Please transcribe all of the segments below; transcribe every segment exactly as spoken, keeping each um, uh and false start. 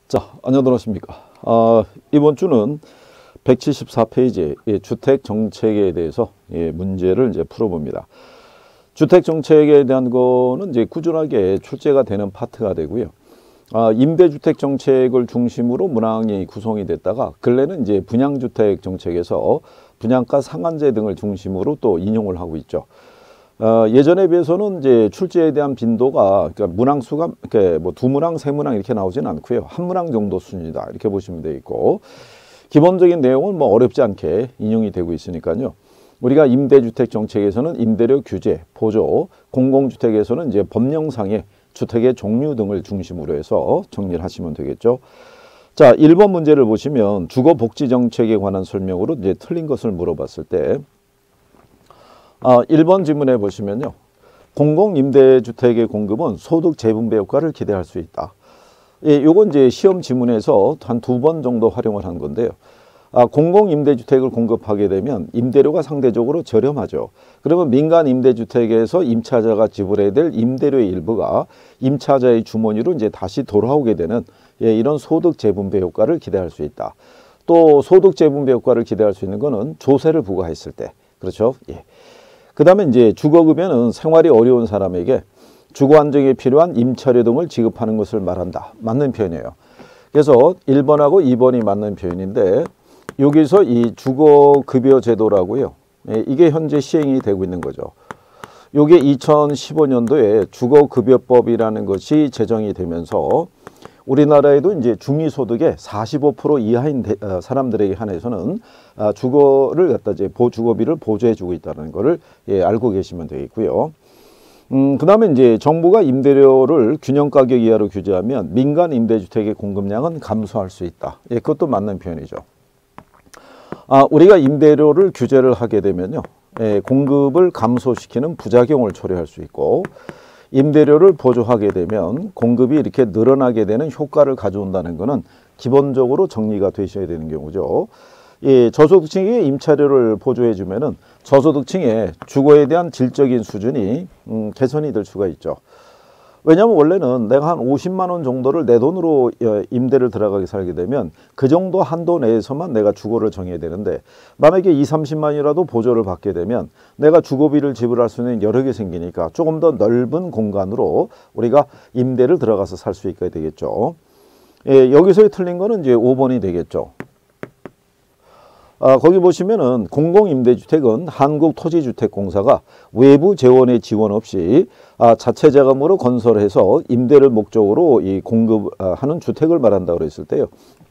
자, 안녕하십니까. 아, 이번 주는 백칠십사 페이지 예, 주택 정책에 대해서 예, 문제를 이제 풀어봅니다. 주택 정책에 대한 거는 이제 꾸준하게 출제가 되는 파트가 되고요. 아, 임대주택 정책을 중심으로 문항이 구성이 됐다가 근래는 이제 분양주택 정책에서 분양가 상한제 등을 중심으로 또 인용을 하고 있죠. 어, 예전에 비해서는 이제 출제에 대한 빈도가 그러니까 문항 수가 이렇게 뭐 두 문항, 세 문항 이렇게 나오지는 않고요. 한 문항 정도 수준이다 이렇게 보시면 되겠고 기본적인 내용은 뭐 어렵지 않게 인용이 되고 있으니까요. 우리가 임대주택 정책에서는 임대료 규제, 보조, 공공주택에서는 이제 법령상의 주택의 종류 등을 중심으로 해서 정리를 하시면 되겠죠. 자, 일 번 문제를 보시면 주거복지정책에 관한 설명으로 이제 틀린 것을 물어봤을 때 아, 일 번 질문에 보시면요. 공공임대주택의 공급은 소득 재분배 효과를 기대할 수 있다. 예, 요건 이제 시험 지문에서 한 두 번 정도 활용을 한 건데요. 아, 공공임대주택을 공급하게 되면 임대료가 상대적으로 저렴하죠. 그러면 민간 임대주택에서 임차자가 지불해야 될 임대료의 일부가 임차자의 주머니로 이제 다시 돌아오게 되는 예, 이런 소득 재분배 효과를 기대할 수 있다. 또 소득 재분배 효과를 기대할 수 있는 거는 조세를 부과했을 때. 그렇죠? 예. 그 다음에 이제 주거급여는 생활이 어려운 사람에게 주거 안정에 필요한 임차료 등을 지급하는 것을 말한다. 맞는 표현이에요. 그래서 일 번하고 이 번이 맞는 표현인데 여기서 이 주거급여 제도라고요. 예, 이게 현재 시행이 되고 있는 거죠. 이게 이천십오 년도에 주거급여법이라는 것이 제정이 되면서 우리나라에도 이제 중위소득의 사십오 퍼센트 이하인 사람들에게 한해서는 주거를 갖다 이제 주거비를 보조해주고 있다는 것을 예, 알고 계시면 되겠고요. 음, 그 다음에 이제 정부가 임대료를 균형 가격 이하로 규제하면 민간 임대주택의 공급량은 감소할 수 있다. 예, 그것도 맞는 표현이죠. 아, 우리가 임대료를 규제를 하게 되면요, 예, 공급을 감소시키는 부작용을 초래할 수 있고. 임대료를 보조하게 되면 공급이 이렇게 늘어나게 되는 효과를 가져온다는 것은 기본적으로 정리가 되셔야 되는 경우죠. 예, 저소득층에게 임차료를 보조해 주면은 저소득층의 주거에 대한 질적인 수준이 음, 개선이 될 수가 있죠. 왜냐하면 원래는 내가 한 오십만 원 정도를 내 돈으로 임대를 들어가게 살게 되면 그 정도 한도 내에서만 내가 주거를 정해야 되는데 만약에 이삼십만이라도 보조를 받게 되면 내가 주거비를 지불할 수 있는 여력이 생기니까 조금 더 넓은 공간으로 우리가 임대를 들어가서 살 수 있게 되겠죠. 예, 여기서의 틀린 거는 이제 오 번이 되겠죠. 아, 거기 보시면은 공공임대주택은 한국토지주택공사가 외부 재원의 지원 없이 아, 자체 자금으로 건설해서 임대를 목적으로 이 공급하는 주택을 말한다고 그랬을 때요.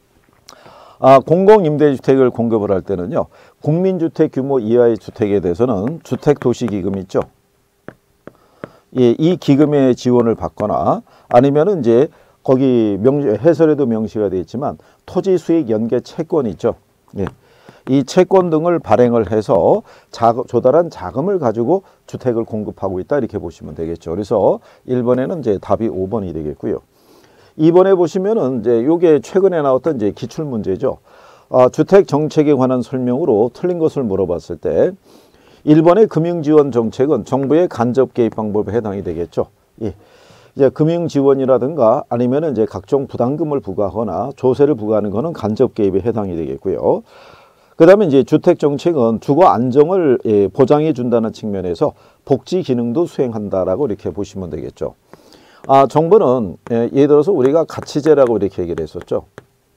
아, 공공임대주택을 공급을 할 때는요. 국민주택 규모 이하의 주택에 대해서는 주택도시기금 있죠. 예, 이 기금의 지원을 받거나 아니면은 이제 거기 명시, 해설에도 명시가 되어 있지만 토지수익 연계 채권이 있죠. 예. 이 채권 등을 발행을 해서 자금, 조달한 자금을 가지고 주택을 공급하고 있다 이렇게 보시면 되겠죠. 그래서 일 번에는 이제 답이 오 번이 되겠고요. 이 번에 보시면은 이제 요게 최근에 나왔던 이제 기출 문제죠. 아, 주택 정책에 관한 설명으로 틀린 것을 물어봤을 때 일 번의 금융지원 정책은 정부의 간접 개입 방법에 해당이 되겠죠. 예. 이제 금융지원이라든가 아니면은 이제 각종 부담금을 부과하거나 조세를 부과하는 것은 간접 개입에 해당이 되겠고요. 그 다음에 이제 주택정책은 주거 안정을 예, 보장해 준다는 측면에서 복지 기능도 수행한다라고 이렇게 보시면 되겠죠. 아, 정부는 예, 예를 들어서 우리가 가치제라고 이렇게 얘기를 했었죠.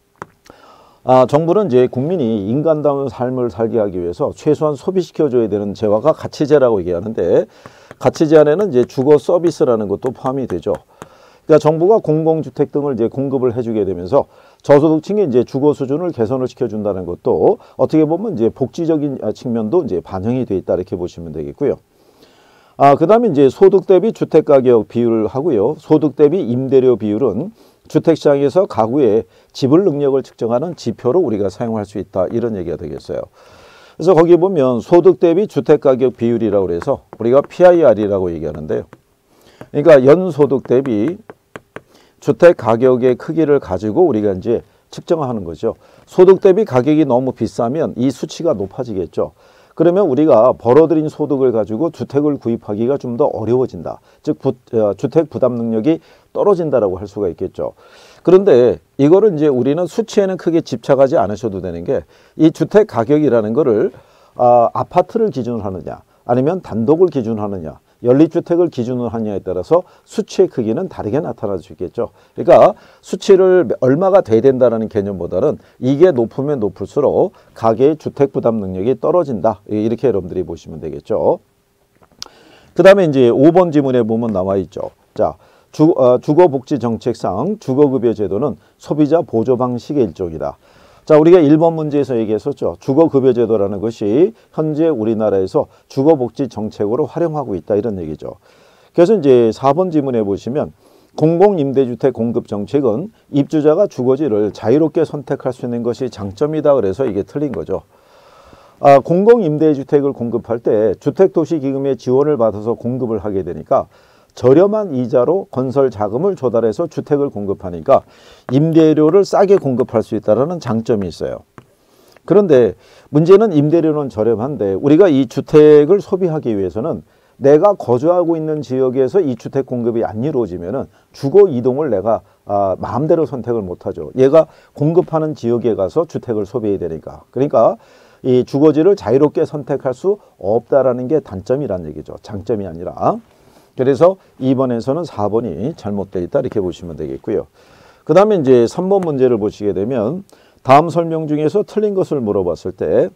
아, 정부는 이제 국민이 인간다운 삶을 살게 하기 위해서 최소한 소비시켜줘야 되는 재화가 가치제라고 얘기하는데 가치제 안에는 이제 주거 서비스라는 것도 포함이 되죠. 그러니까 정부가 공공주택 등을 이제 공급을 해주게 되면서 저소득층의 이제 주거 수준을 개선을 시켜준다는 것도 어떻게 보면 이제 복지적인 측면도 이제 반영이 돼 있다 이렇게 보시면 되겠고요. 아, 그 다음에 이제 소득 대비 주택 가격 비율을 하고요. 소득 대비 임대료 비율은 주택시장에서 가구의 지불 능력을 측정하는 지표로 우리가 사용할 수 있다 이런 얘기가 되겠어요. 그래서 거기 보면 소득 대비 주택 가격 비율이라고 해서 우리가 피아이알이라고 얘기하는데요. 그러니까 연소득 대비 주택 가격의 크기를 가지고 우리가 이제 측정하는 거죠. 소득 대비 가격이 너무 비싸면 이 수치가 높아지겠죠. 그러면 우리가 벌어들인 소득을 가지고 주택을 구입하기가 좀 더 어려워진다. 즉 부, 어, 주택 부담 능력이 떨어진다라고 할 수가 있겠죠. 그런데 이거를 이제 우리는 수치에는 크게 집착하지 않으셔도 되는 게 이 주택 가격이라는 거를 아, 아파트를 기준으로 하느냐 아니면 단독을 기준으로 하느냐 연립주택을 기준으로 하느냐에 따라서 수치의 크기는 다르게 나타날 수 있겠죠. 그러니까 수치를 얼마가 돼야 된다는 개념보다는 이게 높으면 높을수록 가계의 주택 부담 능력이 떨어진다. 이렇게 여러분들이 보시면 되겠죠. 그 다음에 이제 오 번 지문에 보면 나와 있죠. 자, 주, 어, 주거복지정책상 주거급여 제도는 소비자 보조 방식의 일종이다. 자, 우리가 일 번 문제에서 얘기했었죠. 주거급여제도라는 것이 현재 우리나라에서 주거복지 정책으로 활용하고 있다 이런 얘기죠. 그래서 이제 사 번 지문에 보시면 공공임대주택 공급정책은 입주자가 주거지를 자유롭게 선택할 수 있는 것이 장점이다. 그래서 이게 틀린 거죠. 아, 공공임대주택을 공급할 때 주택도시기금의 지원을 받아서 공급을 하게 되니까 저렴한 이자로 건설 자금을 조달해서 주택을 공급하니까 임대료를 싸게 공급할 수 있다는 장점이 있어요. 그런데 문제는 임대료는 저렴한데 우리가 이 주택을 소비하기 위해서는 내가 거주하고 있는 지역에서 이 주택 공급이 안 이루어지면 주거 이동을 내가 아, 마음대로 선택을 못하죠. 얘가 공급하는 지역에 가서 주택을 소비해야 되니까. 그러니까 이 주거지를 자유롭게 선택할 수 없다라는 게 단점이란 얘기죠. 장점이 아니라. 그래서 이 번에서는 사 번이 잘못되어 있다 이렇게 보시면 되겠고요. 그 다음에 이제 삼 번 문제를 보시게 되면 다음 설명 중에서 틀린 것을 물어봤을 때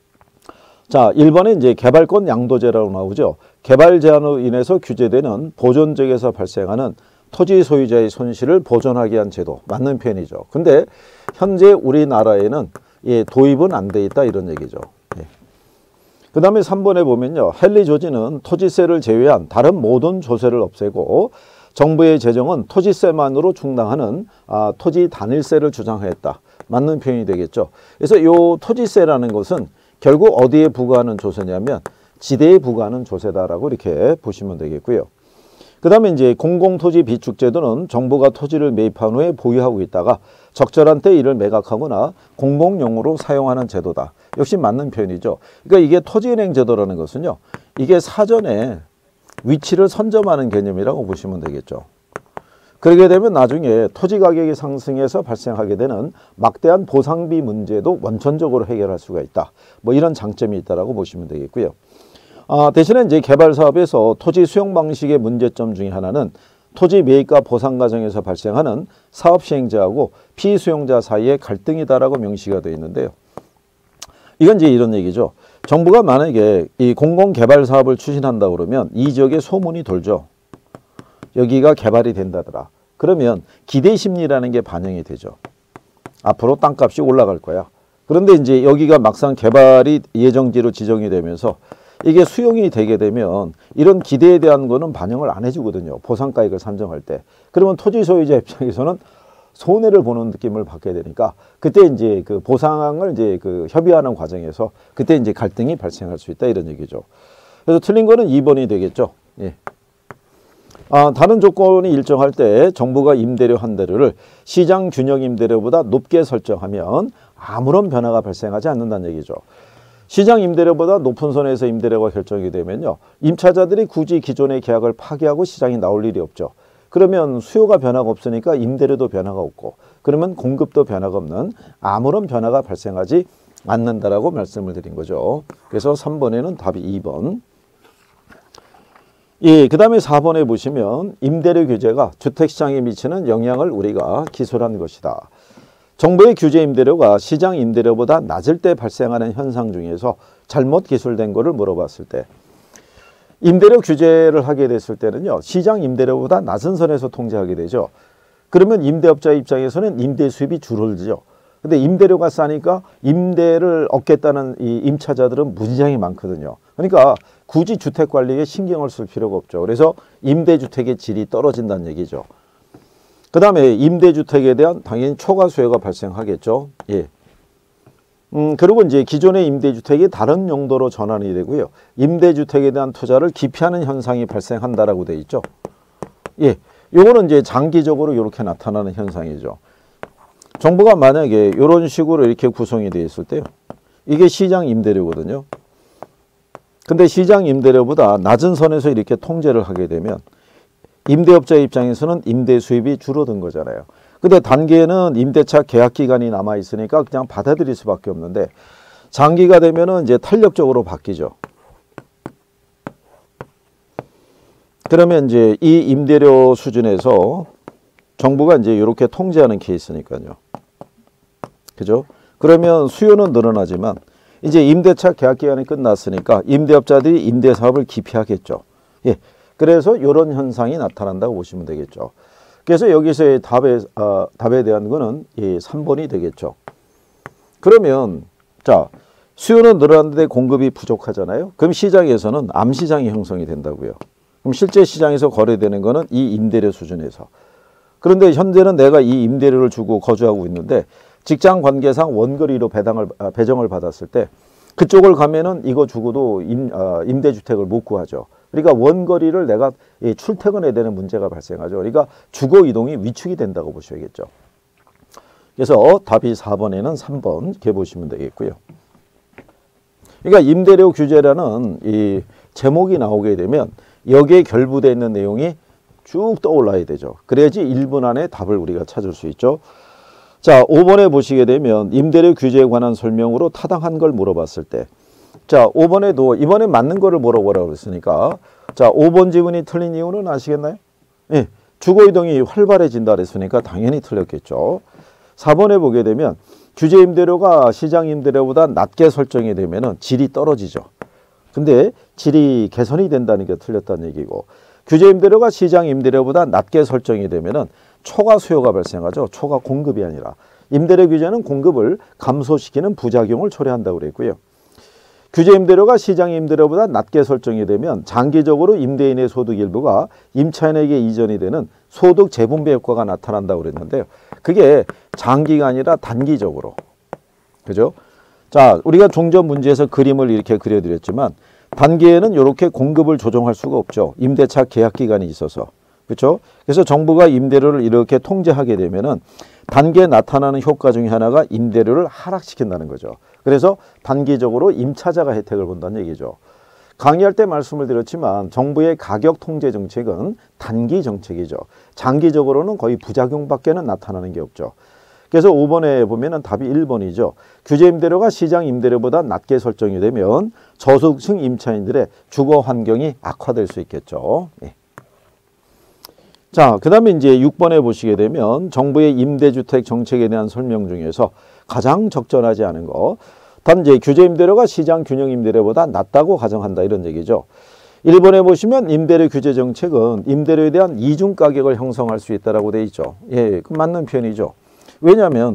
자, 일 번에 이제 개발권 양도제라고 나오죠. 개발 제한으로 인해서 규제되는 보존지역에서 발생하는 토지 소유자의 손실을 보존하기 위한 제도. 맞는 표현이죠. 근데 현재 우리나라에는 예, 도입은 안 돼 있다 이런 얘기죠. 예. 그 다음에 삼 번에 보면요. 헨리 조지는 토지세를 제외한 다른 모든 조세를 없애고 정부의 재정은 토지세만으로 충당하는 아, 토지 단일세를 주장했다. 맞는 표현이 되겠죠. 그래서 이 토지세라는 것은 결국 어디에 부과하는 조세냐면 지대에 부과하는 조세다라고 이렇게 보시면 되겠고요. 그 다음에 이제 공공토지 비축제도는 정부가 토지를 매입한 후에 보유하고 있다가 적절한 때 이를 매각하거나 공공용으로 사용하는 제도다. 역시 맞는 표현이죠. 그러니까 이게 토지은행 제도라는 것은요. 이게 사전에 위치를 선점하는 개념이라고 보시면 되겠죠. 그러게 되면 나중에 토지 가격이 상승해서 발생하게 되는 막대한 보상비 문제도 원천적으로 해결할 수가 있다. 뭐 이런 장점이 있다라고 보시면 되겠고요. 아, 대신에 이제 개발 사업에서 토지 수용 방식의 문제점 중에 하나는 토지 매입과 보상 과정에서 발생하는 사업 시행자하고 피수용자 사이의 갈등이다라고 명시가 되어 있는데요. 이건 이제 이런 얘기죠. 정부가 만약에 이 공공 개발 사업을 추진한다 그러면 이 지역에 소문이 돌죠. 여기가 개발이 된다더라. 그러면 기대 심리라는 게 반영이 되죠. 앞으로 땅값이 올라갈 거야. 그런데 이제 여기가 막상 개발이 예정지로 지정이 되면서 이게 수용이 되게 되면 이런 기대에 대한 거는 반영을 안 해주거든요. 보상가액을 산정할 때. 그러면 토지 소유자 입장에서는 손해를 보는 느낌을 받게 되니까 그때 이제 그 보상을 이제 그 협의하는 과정에서 그때 이제 갈등이 발생할 수 있다 이런 얘기죠. 그래서 틀린 거는 이 번이 되겠죠. 예. 아, 다른 조건이 일정할 때 정부가 임대료 한 대를 시장 균형 임대료보다 높게 설정하면 아무런 변화가 발생하지 않는다는 얘기죠. 시장 임대료보다 높은 선에서 임대료가 결정이 되면요. 임차자들이 굳이 기존의 계약을 파기하고 시장에 나올 일이 없죠. 그러면 수요가 변화가 없으니까 임대료도 변화가 없고 그러면 공급도 변화가 없는 아무런 변화가 발생하지 않는다라고 말씀을 드린 거죠. 그래서 삼 번에는 답이 이 번. 예, 그 다음에 사 번에 보시면 임대료 규제가 주택시장에 미치는 영향을 우리가 기술한 것이다. 정부의 규제 임대료가 시장 임대료보다 낮을 때 발생하는 현상 중에서 잘못 기술된 거를 물어봤을 때 임대료 규제를 하게 됐을 때는요. 시장 임대료보다 낮은 선에서 통제하게 되죠. 그러면 임대업자 입장에서는 임대 수입이 줄어들죠. 근데 임대료가 싸니까 임대를 얻겠다는 이 임차자들은 무지장이 많거든요. 그러니까 굳이 주택 관리에 신경을 쓸 필요가 없죠. 그래서 임대주택의 질이 떨어진다는 얘기죠. 그 다음에 임대주택에 대한 당연히 초과 수요가 발생하겠죠. 예. 음, 그리고 이제 기존의 임대주택이 다른 용도로 전환이 되고요. 임대주택에 대한 투자를 기피하는 현상이 발생한다라고 되어 있죠. 예. 요거는 이제 장기적으로 이렇게 나타나는 현상이죠. 정부가 만약에 이런 식으로 이렇게 구성이 되어 있을 때요. 이게 시장 임대료거든요. 근데 시장 임대료보다 낮은 선에서 이렇게 통제를 하게 되면 임대업자 입장에서는 임대 수입이 줄어든 거잖아요. 근데 단기에는 임대차 계약 기간이 남아 있으니까 그냥 받아들일 수밖에 없는데 장기가 되면은 이제 탄력적으로 바뀌죠. 그러면 이제 이 임대료 수준에서 정부가 이제 이렇게 통제하는 케이스니까요. 그죠? 그러면 수요는 늘어나지만 이제 임대차 계약 기간이 끝났으니까 임대업자들이 임대 사업을 기피하겠죠. 예. 그래서 이런 현상이 나타난다고 보시면 되겠죠. 그래서 여기서의 답에, 어, 답에 대한 거는 이 삼 번이 되겠죠. 그러면 자 수요는 늘어났는데 공급이 부족하잖아요. 그럼 시장에서는 암시장이 형성이 된다고요. 그럼 실제 시장에서 거래되는 거는 이 임대료 수준에서. 그런데 현재는 내가 이 임대료를 주고 거주하고 있는데 직장 관계상 원거리로 배당을, 아, 배정을 받았을 때 그쪽을 가면은 이거 주고도 임, 아, 임대주택을 못 구하죠. 그러니까 원거리를 내가 출퇴근해야 되는 문제가 발생하죠. 그러니까 주거 이동이 위축이 된다고 보셔야겠죠. 그래서 답이 사 번에는 삼 번 이렇게 보시면 되겠고요. 그러니까 임대료 규제라는 이 제목이 나오게 되면 여기에 결부되어 있는 내용이 쭉 떠올라야 되죠. 그래야지 일 분 안에 답을 우리가 찾을 수 있죠. 자, 오 번에 보시게 되면 임대료 규제에 관한 설명으로 타당한 걸 물어봤을 때 자, 오 번에도 이번에 맞는 거를 물어보라고 그랬으니까 자, 오 번 지문이 틀린 이유는 아시겠나요? 예, 주거 이동이 활발해진다 그랬으니까 당연히 틀렸겠죠. 사 번에 보게 되면 규제 임대료가 시장 임대료보다 낮게 설정이 되면은 질이 떨어지죠. 근데 질이 개선이 된다는 게 틀렸다는 얘기고 규제 임대료가 시장 임대료보다 낮게 설정이 되면은 초과 수요가 발생하죠. 초과 공급이 아니라 임대료 규제는 공급을 감소시키는 부작용을 초래한다고 그랬고요. 규제 임대료가 시장 임대료보다 낮게 설정이 되면 장기적으로 임대인의 소득 일부가 임차인에게 이전이 되는 소득 재분배 효과가 나타난다고 그랬는데요. 그게 장기가 아니라 단기적으로. 그죠? 자, 우리가 종전 문제에서 그림을 이렇게 그려드렸지만 단기에는 이렇게 공급을 조정할 수가 없죠. 임대차 계약 기간이 있어서. 그렇죠? 그래서 정부가 임대료를 이렇게 통제하게 되면은 단기에 나타나는 효과 중에 하나가 임대료를 하락시킨다는 거죠. 그래서 단기적으로 임차자가 혜택을 본다는 얘기죠. 강의할 때 말씀을 드렸지만 정부의 가격 통제 정책은 단기 정책이죠. 장기적으로는 거의 부작용밖에는 나타나는 게 없죠. 그래서 오 번에 보면은 답이 일 번이죠. 규제 임대료가 시장 임대료보다 낮게 설정이 되면 저소득층 임차인들의 주거 환경이 악화될 수 있겠죠. 예. 자, 그 다음에 이제 육 번에 보시게 되면 정부의 임대주택 정책에 대한 설명 중에서 가장 적절하지 않은 거. 단지 규제 임대료가 시장 균형 임대료보다 낮다고 가정한다 이런 얘기죠. 일 번에 보시면 임대료 규제 정책은 임대료에 대한 이중 가격을 형성할 수 있다라고 돼 있죠. 예, 그 맞는 표현이죠. 왜냐하면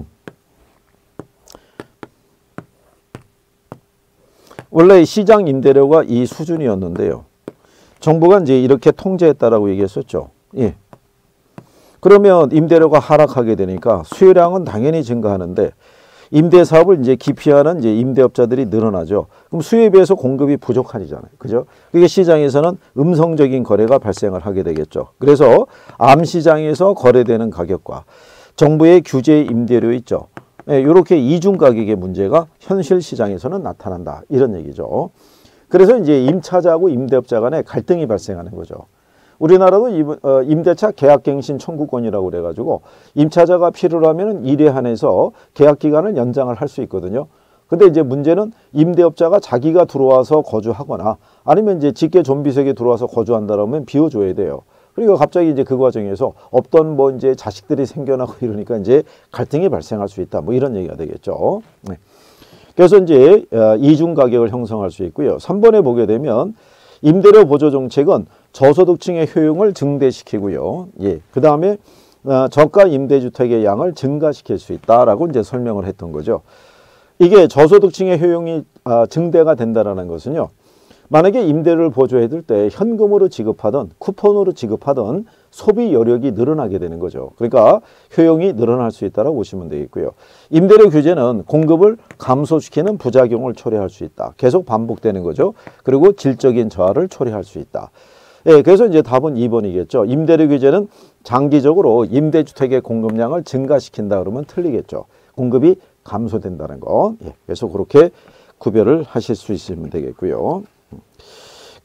원래 시장 임대료가 이 수준이었는데요. 정부가 이제 이렇게 통제했다라고 얘기했었죠. 예. 그러면 임대료가 하락하게 되니까 수요량은 당연히 증가하는데 임대 사업을 이제 기피하는 이제 임대업자들이 늘어나죠. 그럼 수요에 비해서 공급이 부족하잖아요. 그죠? 그게 시장에서는 음성적인 거래가 발생을 하게 되겠죠. 그래서 암시장에서 거래되는 가격과 정부의 규제 임대료 있죠. 예, 이렇게 이중 가격의 문제가 현실 시장에서는 나타난다. 이런 얘기죠. 그래서 이제 임차자하고 임대업자 간에 갈등이 발생하는 거죠. 우리나라도 임대차 계약갱신 청구권이라고 그래가지고 임차자가 필요로 하면 일에 한해서 계약 기간을 연장을 할 수 있거든요. 근데 이제 문제는 임대업자가 자기가 들어와서 거주하거나 아니면 이제 직계 좀비석에 들어와서 거주한다라면 비워줘야 돼요. 그러니까 갑자기 이제 그 과정에서 없던 뭐 이제 자식들이 생겨나고 이러니까 이제 갈등이 발생할 수 있다. 뭐 이런 얘기가 되겠죠. 네. 그래서 이제 이중 가격을 형성할 수 있고요. 삼 번에 보게 되면 임대료 보조 정책은 저소득층의 효용을 증대시키고요. 예. 그 다음에 저가 임대주택의 양을 증가시킬 수 있다라고 이제 설명을 했던 거죠. 이게 저소득층의 효용이 증대가 된다라는 것은요. 만약에 임대료를 보조해 줄 때 현금으로 지급하던 쿠폰으로 지급하던 소비 여력이 늘어나게 되는 거죠. 그러니까 효용이 늘어날 수 있다고 보시면 되겠고요. 임대료 규제는 공급을 감소시키는 부작용을 초래할 수 있다. 계속 반복되는 거죠. 그리고 질적인 저하를 초래할 수 있다. 예, 그래서 이제 답은 이 번이겠죠. 임대료 규제는 장기적으로 임대주택의 공급량을 증가시킨다 그러면 틀리겠죠. 공급이 감소된다는 거. 예, 그래서 그렇게 구별을 하실 수 있으면 되겠고요.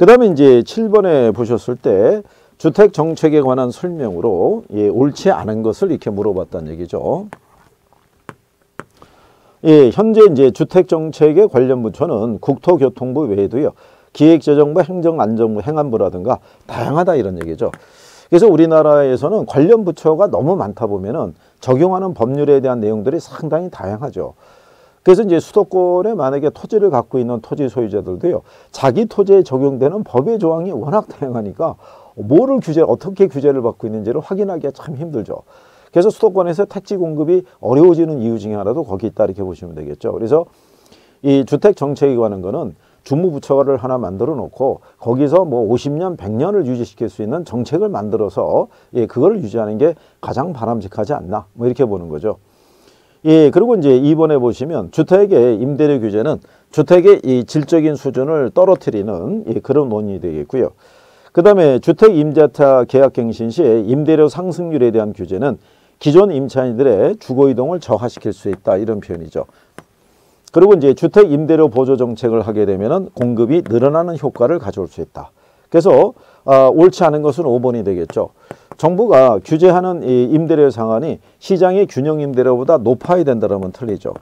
그 다음에 이제 칠 번에 보셨을 때 주택 정책에 관한 설명으로 예, 옳지 않은 것을 이렇게 물어봤다는 얘기죠. 예, 현재 이제 주택 정책의 관련 부처는 국토교통부 외에도요, 기획재정부, 행정안전부, 행안부라든가 다양하다 이런 얘기죠. 그래서 우리나라에서는 관련 부처가 너무 많다 보면은 적용하는 법률에 대한 내용들이 상당히 다양하죠. 그래서 이제 수도권에 만약에 토지를 갖고 있는 토지 소유자들도요, 자기 토지에 적용되는 법의 조항이 워낙 다양하니까 뭐를 규제, 어떻게 규제를 받고 있는지를 확인하기가 참 힘들죠. 그래서 수도권에서 택지 공급이 어려워지는 이유 중에 하나도 거기 있다 이렇게 보시면 되겠죠. 그래서 이 주택 정책에 관한 거는 주무부처를 하나 만들어 놓고 거기서 뭐 오십 년, 백 년을 유지시킬 수 있는 정책을 만들어서 예, 그걸 유지하는 게 가장 바람직하지 않나 뭐 이렇게 보는 거죠. 예, 그리고 이제 이 번에 보시면 주택의 임대료 규제는 주택의 이 질적인 수준을 떨어뜨리는 예, 그런 원인이 되겠고요. 그 다음에 주택 임대차 계약갱신 시에 임대료 상승률에 대한 규제는 기존 임차인들의 주거이동을 저하시킬 수 있다 이런 표현이죠. 그리고 이제 주택 임대료 보조 정책을 하게 되면은 공급이 늘어나는 효과를 가져올 수 있다. 그래서 어, 옳지 않은 것은 오 번이 되겠죠. 정부가 규제하는 이 임대료 상한이 시장의 균형 임대료보다 높아야 된다면 틀리죠.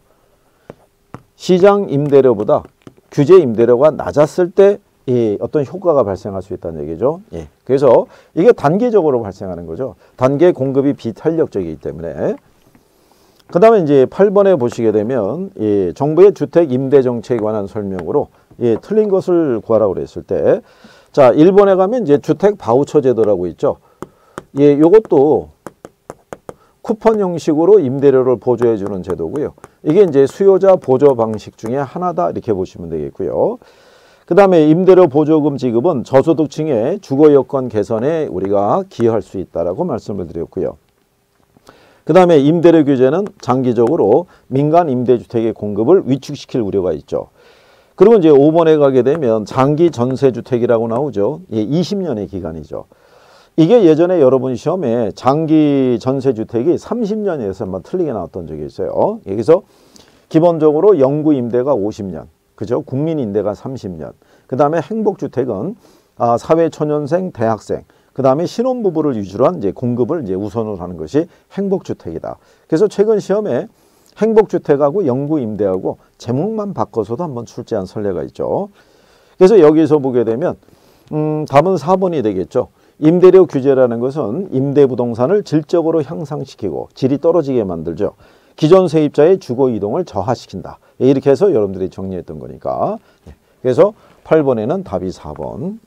시장 임대료보다 규제 임대료가 낮았을 때 이 어떤 효과가 발생할 수 있다는 얘기죠. 예. 그래서 이게 단계적으로 발생하는 거죠. 단계 공급이 비탄력적이기 때문에. 그 다음에 이제 팔 번에 보시게 되면 예, 정부의 주택 임대 정책에 관한 설명으로 예, 틀린 것을 구하라고 그랬을 때, 자, 일 번에 가면 이제 주택 바우처 제도라고 있죠. 예, 요것도 쿠폰 형식으로 임대료를 보조해 주는 제도고요. 이게 이제 수요자 보조 방식 중에 하나다 이렇게 보시면 되겠고요. 그 다음에 임대료 보조금 지급은 저소득층의 주거 여건 개선에 우리가 기여할 수 있다라고 말씀을 드렸고요. 그 다음에 임대료 규제는 장기적으로 민간 임대주택의 공급을 위축시킬 우려가 있죠. 그리고 이제 오 번에 가게 되면 장기 전세주택이라고 나오죠. 예, 이십 년의 기간이죠. 이게 예전에 여러분 시험에 장기 전세주택이 삼십 년에서만 틀리게 나왔던 적이 있어요. 여기서 기본적으로 영구 임대가 오십 년. 그죠? 국민 임대가 삼십 년. 그 다음에 행복주택은 아, 사회초년생, 대학생, 그 다음에 신혼부부를 위주로 한 이제 공급을 이제 우선으로 하는 것이 행복주택이다. 그래서 최근 시험에 행복주택하고 영구 임대하고 제목만 바꿔서도 한번 출제한 선례가 있죠. 그래서 여기서 보게 되면 음, 답은 사 번이 되겠죠. 임대료 규제라는 것은 임대부동산을 질적으로 향상시키고 질이 떨어지게 만들죠. 기존 세입자의 주거 이동을 저하시킨다. 이렇게 해서 여러분들이 정리했던 거니까. 그래서 팔 번에는 답이 사 번.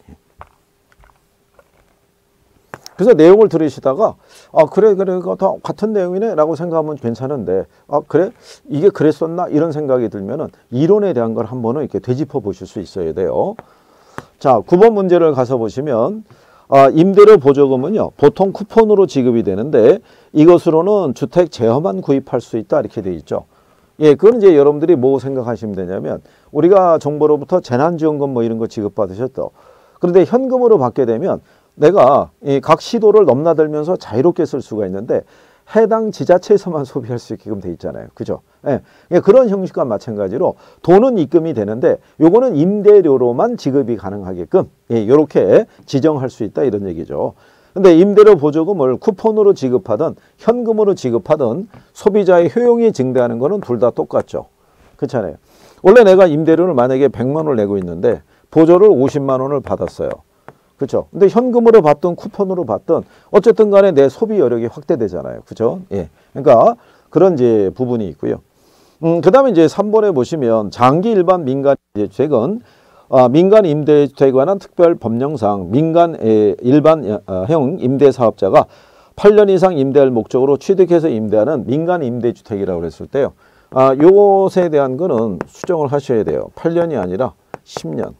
그래서 내용을 들으시다가 아 그래 그래 다 같은 내용이네 라고 생각하면 괜찮은데 아 그래 이게 그랬었나 이런 생각이 들면은 이론에 대한 걸 한번은 이렇게 되짚어 보실 수 있어야 돼요. 자, 구 번 문제를 가서 보시면 아, 임대료 보조금은요 보통 쿠폰으로 지급이 되는데 이것으로는 주택 제어만 구입할 수 있다 이렇게 돼 있죠. 예, 그건 이제 여러분들이 뭐 생각하시면 되냐면 우리가 정부로부터 재난지원금 뭐 이런 거 지급받으셨죠. 그런데 현금으로 받게 되면 내가 이 각 시도를 넘나들면서 자유롭게 쓸 수가 있는데 해당 지자체에서만 소비할 수 있게끔 돼 있잖아요. 그죠? 예, 그런 형식과 마찬가지로 돈은 입금이 되는데 요거는 임대료로만 지급이 가능하게끔 예, 이렇게 지정할 수 있다 이런 얘기죠. 근데 임대료 보조금을 쿠폰으로 지급하든 현금으로 지급하든 소비자의 효용이 증대하는 거는 둘 다 똑같죠. 그렇잖아요. 원래 내가 임대료를 만약에 백만 원을 내고 있는데 보조를 오십만 원을 받았어요. 그렇죠. 근데 현금으로 받든 쿠폰으로 받든 어쨌든 간에 내 소비 여력이 확대되잖아요. 그죠? 예. 그러니까 그런 이제 부분이 있고요. 음, 그 다음에 이제 삼 번에 보시면 장기 일반 민간 임대주택은 아, 민간 임대주택에 관한 특별 법령상 민간 에, 일반형 임대사업자가 팔 년 이상 임대할 목적으로 취득해서 임대하는 민간 임대주택이라고 그랬을 때요. 아, 요것에 대한 거는 수정을 하셔야 돼요. 팔 년이 아니라 십 년.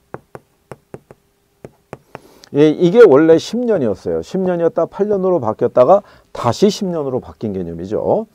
예, 이게 원래 십 년이었어요. 십 년이었다 팔 년으로 바뀌었다가 다시 십 년으로 바뀐 개념이죠.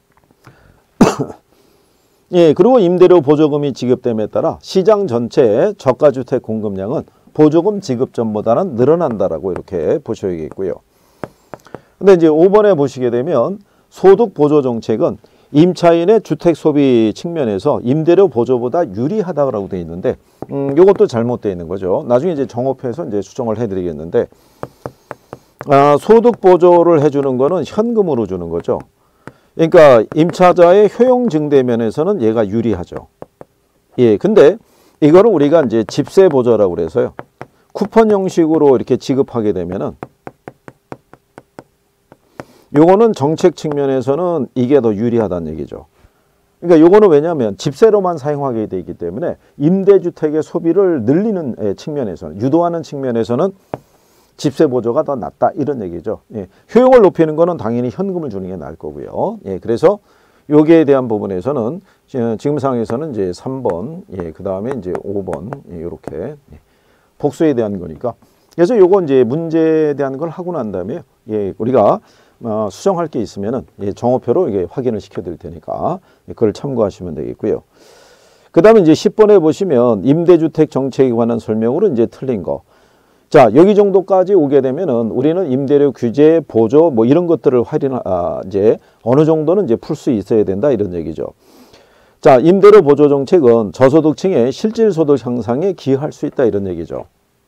예, 그리고 임대료 보조금이 지급됨에 따라 시장 전체의 저가주택 공급량은 보조금 지급 전보다는 늘어난다라고 이렇게 보셔야겠고요. 근데 이제 오 번에 보시게 되면 소득 보조 정책은 임차인의 주택 소비 측면에서 임대료 보조보다 유리하다고 되어 있는데 음, 요것도 잘못되어 있는 거죠. 나중에 이제 정업해서 이제 수정을 해드리겠는데, 아, 소득 보조를 해주는 거는 현금으로 주는 거죠. 그러니까 임차자의 효용 증대 면에서는 얘가 유리하죠. 예, 근데 이거를 우리가 이제 집세 보조라고 그래서요. 쿠폰 형식으로 이렇게 지급하게 되면은 요거는 정책 측면에서는 이게 더 유리하다는 얘기죠. 그러니까 요거는 왜냐하면 집세로만 사용하게 돼 있기 때문에 임대주택의 소비를 늘리는 측면에서는, 유도하는 측면에서는 집세 보조가 더 낫다 이런 얘기죠. 예, 효용을 높이는 거는 당연히 현금을 주는 게 나을 거고요. 예, 그래서 여기에 대한 부분에서는 지금 상황에서는 이제 삼 번, 예, 그 다음에 이제 오 번, 예, 이렇게 예, 복수에 대한 거니까. 그래서 요거 이제 문제에 대한 걸 하고 난 다음에 예, 우리가 어, 수정할 게 있으면은 예, 정오표로 이게 확인을 시켜 드릴 테니까 예, 그걸 참고하시면 되겠고요. 그 다음에 이제 십 번에 보시면 임대주택 정책에 관한 설명으로 이제 틀린 거. 자, 여기 정도까지 오게 되면은 우리는 임대료 규제, 보조 뭐 이런 것들을 활용, 아, 이제 어느 정도는 이제 풀 수 있어야 된다 이런 얘기죠. 자, 임대료 보조 정책은 저소득층의 실질 소득 향상에 기여할 수 있다 이런 얘기죠.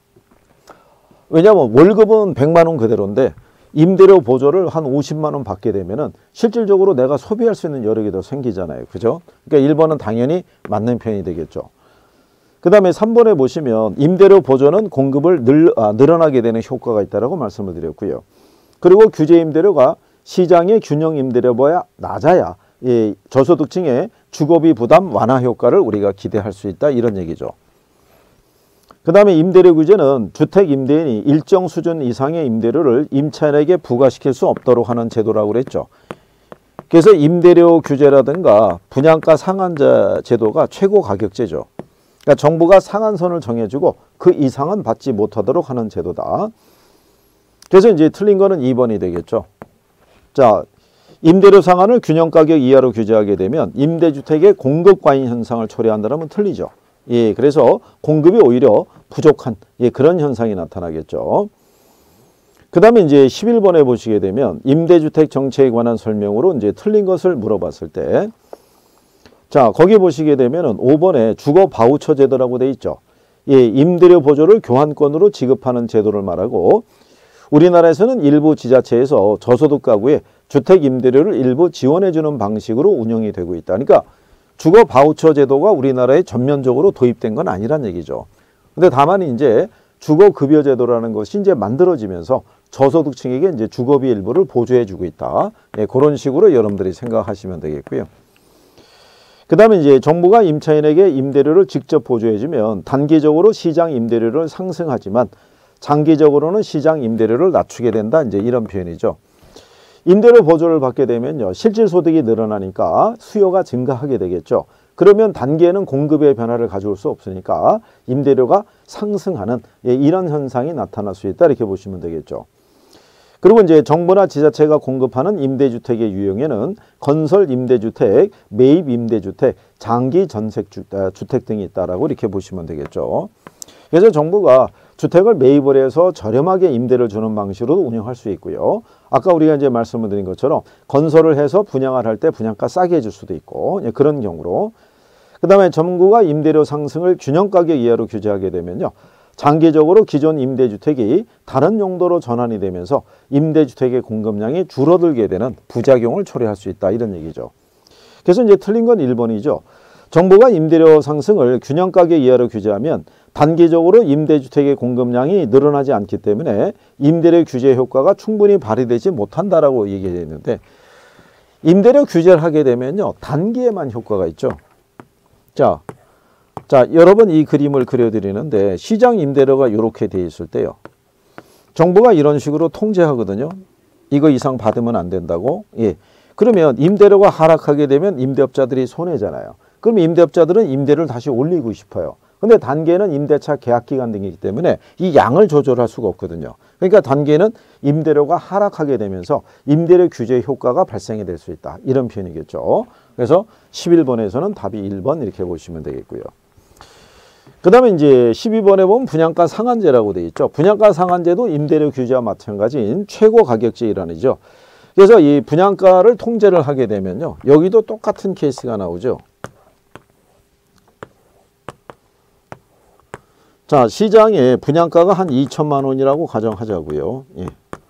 왜냐하면 월급은 백만 원 그대로인데 임대료 보조를 한 오십만 원 받게 되면은 실질적으로 내가 소비할 수 있는 여력이 더 생기잖아요. 그죠? 그러니까 일 번은 당연히 맞는 편이 되겠죠. 그 다음에 삼 번에 보시면 임대료 보조는 공급을 늘, 아, 늘어나게 되는 효과가 있다고 말씀을 드렸고요. 그리고 규제 임대료가 시장의 균형 임대료보다 낮아야 이 저소득층의 주거비 부담 완화 효과를 우리가 기대할 수 있다 이런 얘기죠. 그 다음에 임대료 규제는 주택 임대인이 일정 수준 이상의 임대료를 임차인에게 부과시킬 수 없도록 하는 제도라고 그랬죠. 그래서 임대료 규제라든가 분양가 상한제 제도가 최고 가격제죠. 그러니까 정부가 상한선을 정해주고 그 이상은 받지 못하도록 하는 제도다. 그래서 이제 틀린 거는 이 번이 되겠죠. 자, 임대료 상한을 균형가격 이하로 규제하게 되면 임대주택의 공급 과잉 현상을 초래한다면 틀리죠. 예, 그래서 공급이 오히려 부족한 예, 그런 현상이 나타나겠죠. 그 다음에 이제 십일 번에 보시게 되면 임대주택 정책에 관한 설명으로 이제 틀린 것을 물어봤을 때, 자, 거기 보시게 되면은 오 번에 주거 바우처 제도라고 돼 있죠. 예, 임대료 보조를 교환권으로 지급하는 제도를 말하고, 우리나라에서는 일부 지자체에서 저소득 가구에 주택 임대료를 일부 지원해 주는 방식으로 운영이 되고 있다. 그러니까 주거 바우처 제도가 우리나라에 전면적으로 도입된 건 아니란 얘기죠. 근데 다만 이제 주거 급여 제도라는 것이 이제 만들어지면서 저소득층에게 이제 주거비 일부를 보조해 주고 있다. 예, 그런 식으로 여러분들이 생각하시면 되겠고요. 그 다음에 이제 정부가 임차인에게 임대료를 직접 보조해주면 단기적으로 시장 임대료를 상승하지만 장기적으로는 시장 임대료를 낮추게 된다. 이제 이런 표현이죠. 임대료 보조를 받게 되면요, 실질 소득이 늘어나니까 수요가 증가하게 되겠죠. 그러면 단기에는 공급의 변화를 가져올 수 없으니까 임대료가 상승하는 예, 이런 현상이 나타날 수 있다. 이렇게 보시면 되겠죠. 그리고 이제 정부나 지자체가 공급하는 임대주택의 유형에는 건설 임대주택, 매입 임대주택, 장기 전세 주택 등이 있다라고 이렇게 보시면 되겠죠. 그래서 정부가 주택을 매입을 해서 저렴하게 임대를 주는 방식으로 운영할 수 있고요. 아까 우리가 이제 말씀을 드린 것처럼 건설을 해서 분양을 할 때 분양가 싸게 해줄 수도 있고 예, 그런 경우로. 그 다음에 정부가 임대료 상승을 균형가격 이하로 규제하게 되면요, 장기적으로 기존 임대주택이 다른 용도로 전환이 되면서 임대주택의 공급량이 줄어들게 되는 부작용을 초래할 수 있다. 이런 얘기죠. 그래서 이제 틀린 건 일 번이죠. 정부가 임대료 상승을 균형가격 이하로 규제하면 단기적으로 임대주택의 공급량이 늘어나지 않기 때문에 임대료 규제 효과가 충분히 발휘되지 못한다라고 얘기해 있는데, 임대료 규제를 하게 되면요, 단기에만 효과가 있죠. 자, 자, 여러 번 이 그림을 그려드리는데 시장 임대료가 이렇게 돼 있을 때요, 정부가 이런 식으로 통제하거든요. 이거 이상 받으면 안 된다고. 예. 그러면 임대료가 하락하게 되면 임대업자들이 손해잖아요. 그럼 임대업자들은 임대를 다시 올리고 싶어요. 근데 단기에는 임대차 계약 기간 등이기 때문에 이 양을 조절할 수가 없거든요. 그러니까 단기에는 임대료가 하락하게 되면서 임대료 규제 효과가 발생이 될 수 있다. 이런 표현이겠죠. 그래서 십일 번에서는 답이 일 번 이렇게 보시면 되겠고요. 그 다음에 이제 십이 번에 보면 분양가 상한제라고 되어 있죠. 분양가 상한제도 임대료 규제와 마찬가지인 최고 가격제 일환이죠. 그래서 이 분양가를 통제를 하게 되면요, 여기도 똑같은 케이스가 나오죠. 자, 시장에 분양가가 한 이천만 원이라고 가정하자고요. 예.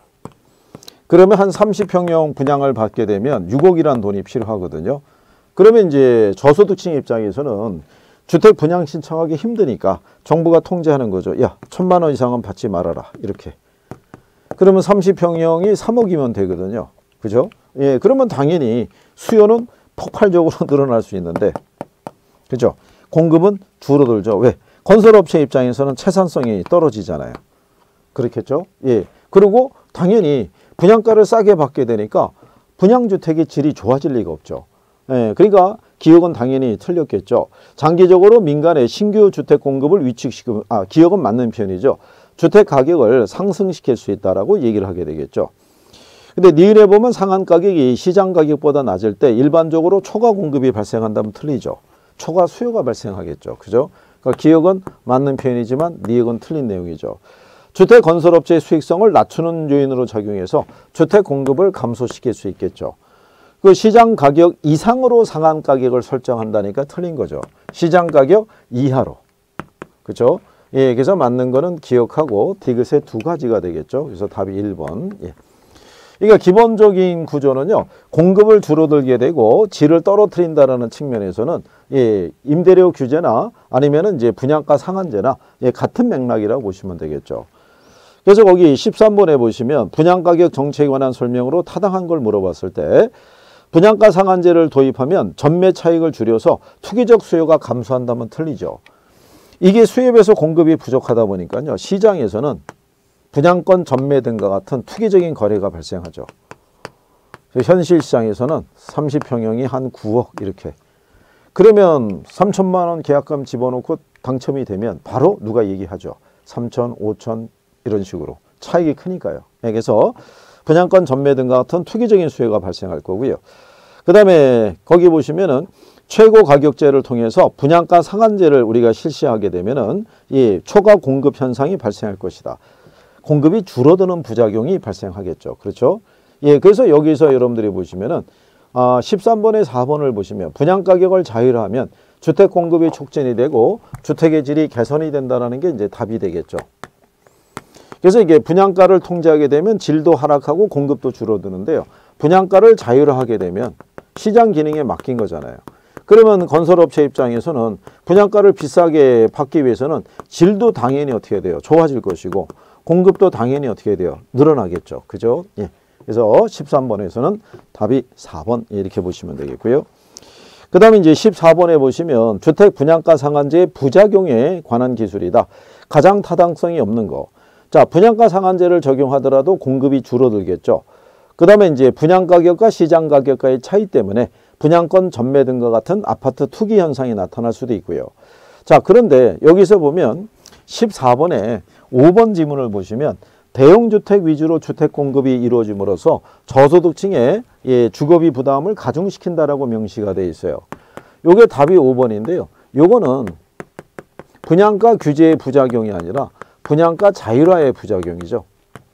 그러면 한 삼십 평형 분양을 받게 되면 육억이란 돈이 필요하거든요. 그러면 이제 저소득층 입장에서는 주택 분양 신청하기 힘드니까 정부가 통제하는 거죠. 야, 천만 원 이상은 받지 말아라. 이렇게. 그러면 삼십 평형이 삼억이면 되거든요. 그죠? 예, 그러면 당연히 수요는 폭발적으로 늘어날 수 있는데, 그죠? 공급은 줄어들죠. 왜? 건설업체 입장에서는 채산성이 떨어지잖아요. 그렇겠죠? 예. 그리고 당연히 분양가를 싸게 받게 되니까 분양주택의 질이 좋아질 리가 없죠. 예. 그러니까 기업은 당연히 틀렸겠죠. 장기적으로 민간의 신규 주택 공급을 위축시키고, 아, 기업은 맞는 편이죠. 주택 가격을 상승시킬 수 있다라고 얘기를 하게 되겠죠. 근데 니은에 보면 상한 가격이 시장 가격보다 낮을 때 일반적으로 초과 공급이 발생한다면 틀리죠. 초과 수요가 발생하겠죠. 그죠? 그러니까 기억은 맞는 표현이지만 니은은 틀린 내용이죠. 주택 건설업체의 수익성을 낮추는 요인으로 작용해서 주택 공급을 감소시킬 수 있겠죠. 그 시장 가격 이상으로 상한 가격을 설정한다니까 틀린 거죠. 시장 가격 이하로. 그렇죠? 예, 그래서 맞는 거는 기억하고 디귿의 두 가지가 되겠죠. 그래서 답이 일 번. 예. 그러니까 기본적인 구조는요. 공급을 줄어들게 되고 질을 떨어뜨린다라는 측면에서는 예, 임대료 규제나 아니면은 이제 분양가 상한제나 예, 같은 맥락이라고 보시면 되겠죠. 그래서 거기 십삼 번에 보시면 분양가격 정책에 관한 설명으로 타당한 걸 물어봤을 때 분양가 상한제를 도입하면 전매 차익을 줄여서 투기적 수요가 감소한다면 틀리죠. 이게 수요에 비해서 공급이 부족하다 보니까요. 시장에서는 분양권 전매 등과 같은 투기적인 거래가 발생하죠. 현실 시장에서는 삼십 평형이 한 구억 이렇게. 그러면 삼천만 원 계약금 집어넣고 당첨이 되면 바로 누가 얘기하죠. 삼천, 오천 이런 식으로. 차익이 크니까요. 그래서 분양권 전매 등과 같은 투기적인 수요가 발생할 거고요. 그 다음에 거기 보시면은 최고 가격제를 통해서 분양가 상한제를 우리가 실시하게 되면은 이 초과 공급 현상이 발생할 것이다. 공급이 줄어드는 부작용이 발생하겠죠. 그렇죠? 예, 그래서 여기서 여러분들이 보시면은 아, 십삼 번에 사 번을 보시면 분양 가격을 자율화하면 주택 공급이 촉진이 되고 주택의 질이 개선이 된다는 게 이제 답이 되겠죠. 그래서 이게 분양가를 통제하게 되면 질도 하락하고 공급도 줄어드는데요. 분양가를 자율화하게 되면 시장 기능에 맡긴 거잖아요. 그러면 건설업체 입장에서는 분양가를 비싸게 받기 위해서는 질도 당연히 어떻게 돼요? 좋아질 것이고 공급도 당연히 어떻게 돼요? 늘어나겠죠. 그죠? 예. 그래서 십삼 번에서는 답이 사 번 이렇게 보시면 되겠고요. 그 다음에 이제 십사 번에 보시면 주택 분양가 상한제의 부작용에 관한 기술이다. 가장 타당성이 없는 거. 자, 분양가 상한제를 적용하더라도 공급이 줄어들겠죠. 그 다음에 이제 분양가격과 시장 가격과의 차이 때문에 분양권 전매 등과 같은 아파트 투기 현상이 나타날 수도 있고요. 자, 그런데 여기서 보면 십사 번에 오 번 지문을 보시면 대형주택 위주로 주택 공급이 이루어짐으로써 저소득층의 예, 주거비 부담을 가중시킨다라고 명시가 되어 있어요. 요게 답이 오 번인데요. 요거는 분양가 규제의 부작용이 아니라 분양가 자율화의 부작용이죠.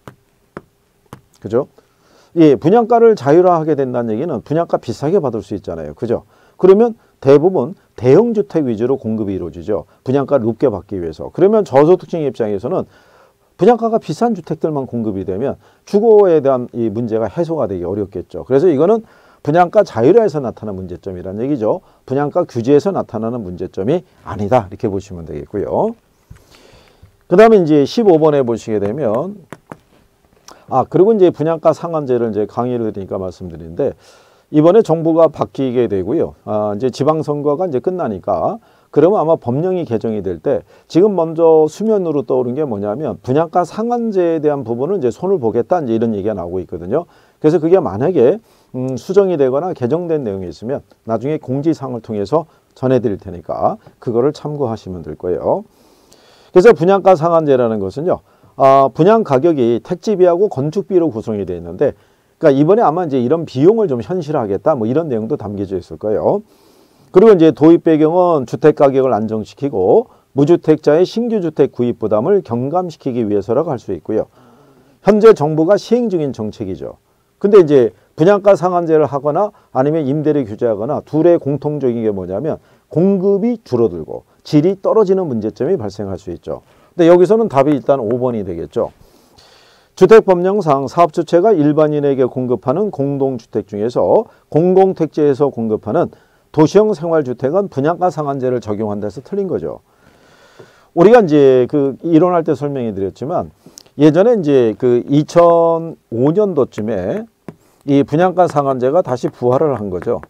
그죠? 예, 분양가를 자율화하게 된다는 얘기는 분양가 비싸게 받을 수 있잖아요. 그죠? 그러면 대부분 대형주택 위주로 공급이 이루어지죠. 분양가를 높게 받기 위해서. 그러면 저소득층 입장에서는 분양가가 비싼 주택들만 공급이 되면 주거에 대한 이 문제가 해소가 되기 어렵겠죠. 그래서 이거는 분양가 자율화에서 나타나는 문제점이라는 얘기죠. 분양가 규제에서 나타나는 문제점이 아니다. 이렇게 보시면 되겠고요. 그 다음에 이제 십오 번에 보시게 되면 아, 그리고 이제 분양가 상한제를 이제 강의를 드리니까 말씀드리는데 이번에 정부가 바뀌게 되고요. 아, 이제 지방선거가 이제 끝나니까 그러면 아마 법령이 개정이 될 때 지금 먼저 수면으로 떠오른 게 뭐냐면 분양가 상한제에 대한 부분을 이제 손을 보겠다 이제 이런 얘기가 나오고 있거든요. 그래서 그게 만약에 음, 수정이 되거나 개정된 내용이 있으면 나중에 공지사항을 통해서 전해드릴 테니까 그거를 참고하시면 될 거예요. 그래서 분양가 상한제라는 것은요. 아, 분양 가격이 택지비하고 건축비로 구성이 되어 있는데 그러니까 이번에 아마 이제 이런 비용을 좀 현실화하겠다 뭐 이런 내용도 담겨져 있을 거예요. 그리고 이제 도입 배경은 주택 가격을 안정시키고 무주택자의 신규 주택 구입 부담을 경감시키기 위해서라고 할 수 있고요. 현재 정부가 시행 중인 정책이죠. 근데 이제 분양가 상한제를 하거나 아니면 임대료 규제하거나 둘의 공통적인 게 뭐냐면 공급이 줄어들고 질이 떨어지는 문제점이 발생할 수 있죠. 근데 여기서는 답이 일단 오 번이 되겠죠. 주택법령상 사업주체가 일반인에게 공급하는 공동주택 중에서 공공택지에서 공급하는 도시형 생활주택은 분양가 상한제를 적용한다 해서 틀린 거죠. 우리가 이제 그 이론할 때 설명해 드렸지만 예전에 이제 그 이천오 년도쯤에 이 분양가 상한제가 다시 부활을 한 거죠.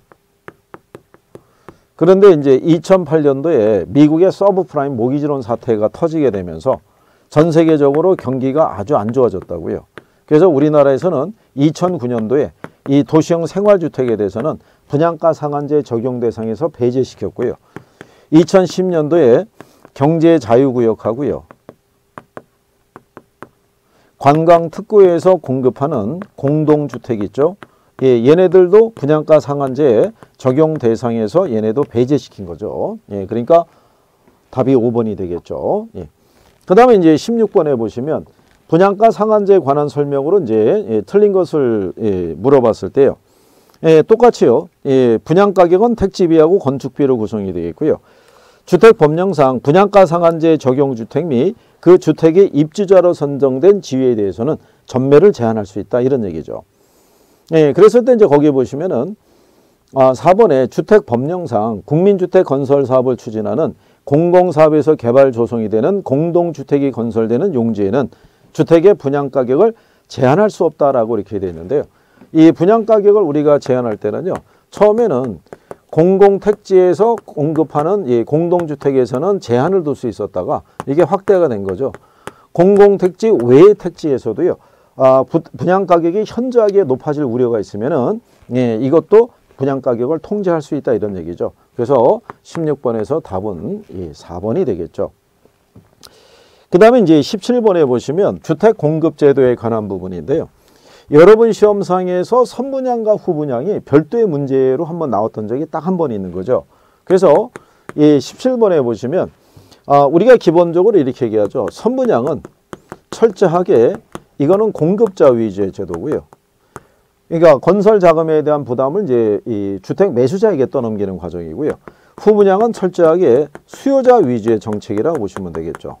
그런데 이제 이천팔 년도에 미국의 서브프라임 모기지론 사태가 터지게 되면서 전 세계적으로 경기가 아주 안 좋아졌다고요. 그래서 우리나라에서는 이천구 년도에 이 도시형 생활주택에 대해서는 분양가 상한제 적용 대상에서 배제시켰고요. 이천십 년도에 경제자유구역하고요. 관광특구에서 공급하는 공동주택 있죠. 예, 얘네들도 분양가 상한제 적용 대상에서 얘네도 배제시킨 거죠. 예, 그러니까 답이 오 번이 되겠죠. 예. 그 다음에 이제 십육 번에 보시면 분양가 상한제에 관한 설명으로 이제 예, 틀린 것을 예, 물어봤을 때요. 예, 똑같이요. 예, 분양가격은 택지비하고 건축비로 구성이 되겠고요. 주택법령상 분양가 상한제 적용 주택 및 그 주택의 입주자로 선정된 지위에 대해서는 전매를 제한할 수 있다 이런 얘기죠. 예, 그랬을 때 이제 거기 보시면은 아, 사 번에 주택법령상 국민주택 건설 사업을 추진하는 공공사업에서 개발 조성이 되는 공동주택이 건설되는 용지에는 주택의 분양가격을 제한할 수 없다라고 이렇게 되어 있는데요. 이 분양가격을 우리가 제한할 때는요. 처음에는 공공택지에서 공급하는 이 공동주택에서는 제한을 둘 수 있었다가 이게 확대가 된 거죠. 공공택지 외의 택지에서도요. 아, 부, 분양가격이 현저하게 높아질 우려가 있으면은 예, 이것도 분양가격을 통제할 수 있다 이런 얘기죠. 그래서 십육 번에서 답은 예, 사 번이 되겠죠. 그 다음에 이제 십칠 번에 보시면 주택공급제도에 관한 부분인데요. 여러분 시험상에서 선분양과 후분양이 별도의 문제로 한번 나왔던 적이 딱 한 번 있는 거죠. 그래서 이 십칠 번에 보시면 아, 우리가 기본적으로 이렇게 얘기하죠. 선분양은 철저하게 이거는 공급자 위주의 제도고요. 그러니까 건설 자금에 대한 부담을 이제 이 주택 매수자에게 떠넘기는 과정이고요. 후분양은 철저하게 수요자 위주의 정책이라고 보시면 되겠죠.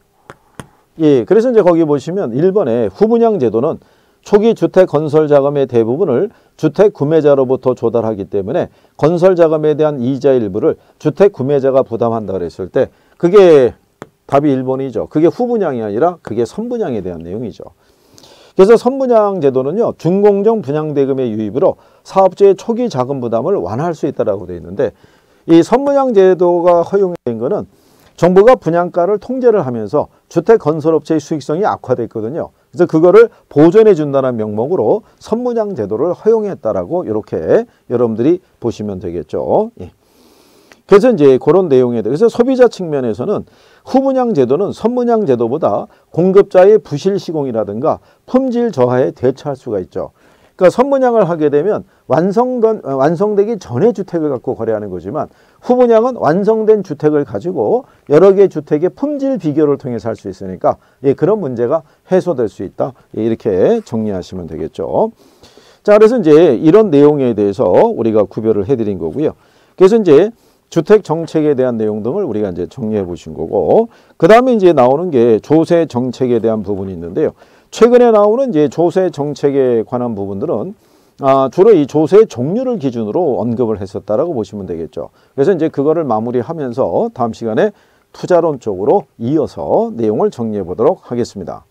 예, 그래서 이제 거기 보시면 일 번에 후분양 제도는 초기 주택 건설 자금의 대부분을 주택 구매자로부터 조달하기 때문에 건설 자금에 대한 이자 일부를 주택 구매자가 부담한다 그랬을 때 그게 답이 일 번이죠. 그게 후분양이 아니라 그게 선분양에 대한 내용이죠. 그래서 선분양 제도는요. 준공정 분양대금의 유입으로 사업주의 초기 자금 부담을 완화할 수 있다고 되어 있는데 이 선분양 제도가 허용된 거는 정부가 분양가를 통제를 하면서 주택 건설업체의 수익성이 악화됐거든요. 그래서 그거를 보존해 준다는 명목으로 선분양 제도를 허용했다라고 이렇게 여러분들이 보시면 되겠죠. 예. 그래서 이제 그런 내용에 대해서 소비자 측면에서는 후분양 제도는 선분양 제도보다 공급자의 부실 시공이라든가 품질 저하에 대처할 수가 있죠. 그러니까 선분양을 하게 되면 완성된, 완성되기 전에 주택을 갖고 거래하는 거지만 후분양은 완성된 주택을 가지고 여러 개의 주택의 품질 비교를 통해서 할 수 있으니까 예, 그런 문제가 해소될 수 있다. 예, 이렇게 정리하시면 되겠죠. 자, 그래서 이제 이런 내용에 대해서 우리가 구별을 해드린 거고요. 그래서 이제 주택 정책에 대한 내용 등을 우리가 이제 정리해 보신 거고, 그 다음에 이제 나오는 게 조세 정책에 대한 부분이 있는데요. 최근에 나오는 이제 조세 정책에 관한 부분들은 아, 주로 이 조세 종류를 기준으로 언급을 했었다라고 보시면 되겠죠. 그래서 이제 그거를 마무리하면서 다음 시간에 투자론 쪽으로 이어서 내용을 정리해 보도록 하겠습니다.